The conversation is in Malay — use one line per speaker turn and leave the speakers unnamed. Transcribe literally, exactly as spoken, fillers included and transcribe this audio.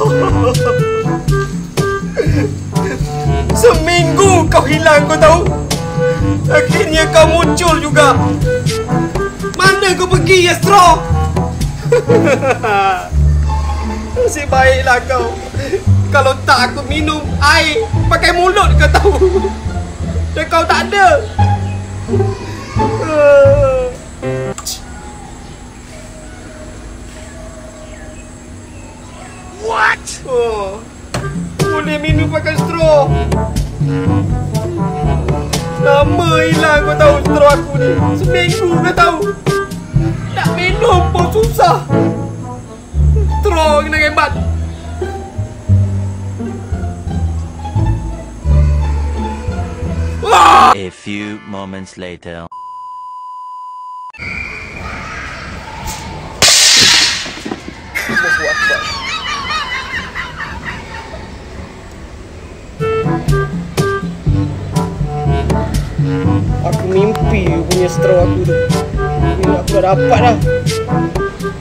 Seminggu kau hilang, kau tahu. Akhirnya kau muncul juga. Mana kau pergi, Astro? Nasib baiklah kau. Kalau tak aku minum air pakai mulut, kau tahu. Dan kau tak ada. What? Oh, boleh minum pakai straw. Lama hilang, kau tahu, straw aku ni. Seminggu, kau tahu. Nak minum pun susah. Straw kena hebat.
A few moments later.
Aku mimpi punya straw aku tu. Aku dah dapat dah.